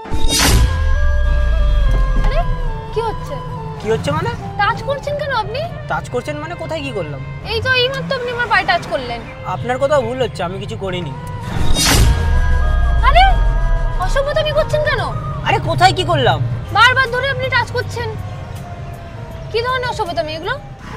আরে কি হচ্ছে? কি হচ্ছে মানে? টাচ করছেন কেন আপনি? টাচ করছেন মানে কোথায় কি করলাম? এই তো এইমাত্র আপনি আমার পায়ে টাচ করলেন। আপনার কোথাও ভুল হচ্ছে, আমি কিছু করিনি। আরে অসভ্যতামি করছেন কেন? আরে কোথায় কি করলাম? বারবার ধরে আপনি টাচ করছেন। কি ধরনের অসভ্যতামি এগুলো?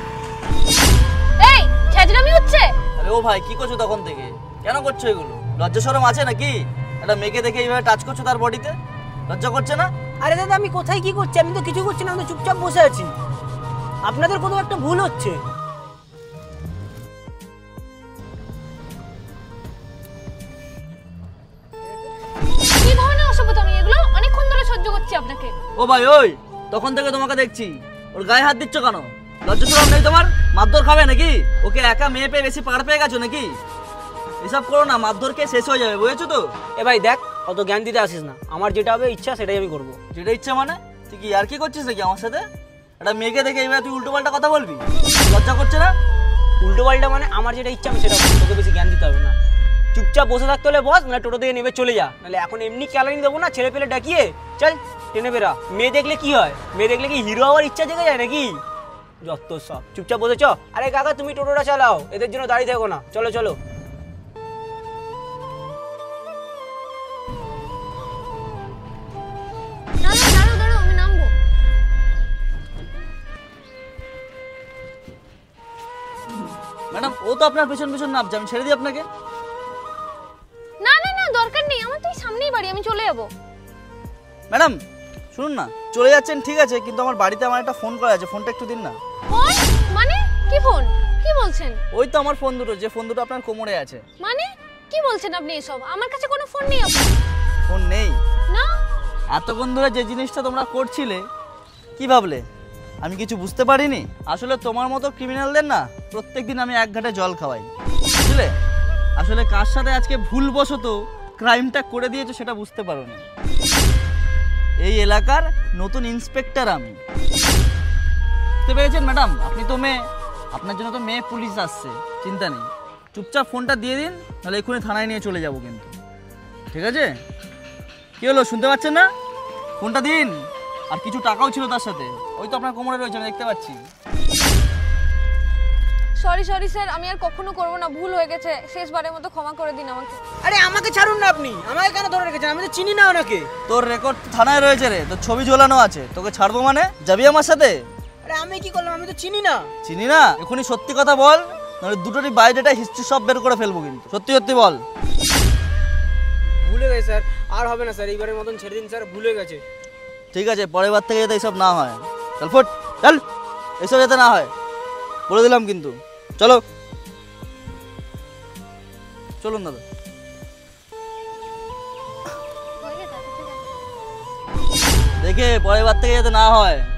এই ছেঁচড়ামি হচ্ছে। আরে ও ভাই কি করছো তখন থেকে? কেন করছো এগুলো? লজ্জা শরম আছে নাকি? একটা মেয়েকে দেখে এইভাবে টাচ করছো তার বডিতে, লজ্জা করছে না? আরে দাদা আমি কোথায় কি করছি? আমি তো কিছু করছি না, আমি তো চুপচাপ বসে আছি। আপনাদের কোথাও একটা ভুল হচ্ছে। কি ধরনের অসভ্যতামি এগুলো? অনেকক্ষণ ধরে সহ্য করছি আপনাকে। ও ভাই ওই, তখন থেকে তোমাকে দেখছি, ওর গায়ে হাত দিচ্ছ কেন? লজ্জা শরম নেই তোমার? মারধর খাবে নাকি? ওকে একা মেয়ে পেয়ে বেশি পার পেয়ে গেছো নাকি? এসব করো না, মারধর খেয়ে শেষ হয়ে যাবে, বুঝেছো তো? এ ভাই দেখ, অত জ্ঞান দিতে আসিস না। আমার যেটা হবে ইচ্ছা সেটাই আমি করবো। যেটা ইচ্ছা মানে? তুই কি আর কি করছিস নাকি আমার সাথে? একটা মেয়েকে দেখে এইভাবে তুই উল্টো পাল্টা কথা বলবি? লজ্জা করছে না? উল্টো পাল্টা মানে আমার যেটা ইচ্ছা আমি সেটা করবো। তোকে বেশি জ্ঞান দিতে হবে না। চুপচাপ বসে থাকতে হলে বস, না টোটো থেকে নেমে চলে যা। নাহলে এখন এমনি ক্যালারিং দেবো না, ছেলে পেলে ডাকিয়ে চল টেনে বেরা। মেয়ে দেখলে কি হয়? মেয়ে দেখলে কি হিরো হওয়ার ইচ্ছা জেগে যায় নাকি? যত সব, চুপচাপ বসে চ। আরে কাকা তুমি টোটোটা চালাও, এদের জন্য দাঁড়িয়ে থাকো না। চলো চলো। দাঁড়াও দাঁড়াও দাঁড়াও, আমি নামবো। ম্যাডাম ও তো আপনার পেছন পেছন নামছে, আমি ছেড়ে দিই আপনাকে? না না না, দরকার নেই, আমার তো এই সামনেই বাড়ি, আমি চলে যাবো। ম্যাডাম শুনুন না, চলে যাচ্ছেন ঠিক আছে, কিন্তু আমার বাড়িতে আমার একটা ফোন করা আছে, ফোনটা একটু দিন না। ফোন মানে? কি ফোন? কি বলছেন? ওই তো আমার ফোন দুটো, যে ফোন দুটো আপনার কোমরে আছে। মানে কি বলছেন আপনি এসব? আমার কাছে কোনো ফোন নেই আপনার। ফোন নেই? না। এতক্ষণ ধরে যে জিনিসটা তোমরা করছিলে, কি ভাবলে আমি কিছু বুঝতে পারিনি? আসলে তোমার মতো ক্রিমিনালদের না প্রত্যেকদিন আমি এক ঘাটে জল খাওয়াই, বুঝলে? আসলে কার সাথে আজকে ভুলবশত ক্রাইমটা করে দিয়েছো সেটা বুঝতে পারোনি। এই এলাকার নতুন ইন্সপেক্টর আমি। বুঝতে পেরেছেন ম্যাডাম? আপনি তো মেয়ে, আপনার জন্য তো মেয়ে পুলিশ আসছে, চিন্তা নেই। চুপচাপ ফোনটা দিয়ে দিন, নাহলে এক্ষুনি থানায় নিয়ে চলে যাব কিন্তু, ঠিক আছে? কি হলো, শুনতে পাচ্ছেন না? ফোনটা দিন। আর কিছু টাকাও ছিল তার সাথে, ওই তো আপনার কোমরে রয়েছে, আমি দেখতে পাচ্ছি। সরি সরি স্যার, আমি আর কখনো করবো না, ভুল হয়ে গেছে, শেষবারের মতো ক্ষমা করে দিন আমাকে। আরে আমাকে ছাড়ুন না আপনি, আমাকে কেন ধরে রেখেছেন? আমি তো চিনি না ওনাকে। তোর রেকর্ড থানায় রয়েছে রে, তোর ছবি ঝোলানো আছে, তোকে ছাড়বো মানে? যাবি আমার সাথে? আরে আমি কি করলাম? আমি তো চিনি না। চিনি না? এখনই সত্যি কথা বল, নাহলে দুটোরই বায়োডাটা হিস্ট্রি সব বের করে ফেলবো কিন্তু। সত্যি সত্যি বল। ভুলে গেছে স্যার, আর হবে না স্যার, এইবারের মতন ছেড়ে দিন স্যার, ভুলে গেছে। ঠিক আছে, পরের বার থেকে যাতে এইসব না হয়। চল ফুট, চল, এইসব যাতে না হয় বলে দিলাম কিন্তু। চলো চলুন দাদা। হয়ে গেছে, ঠিক আছে। দেখে পরের বার থেকে যাতে না হয়।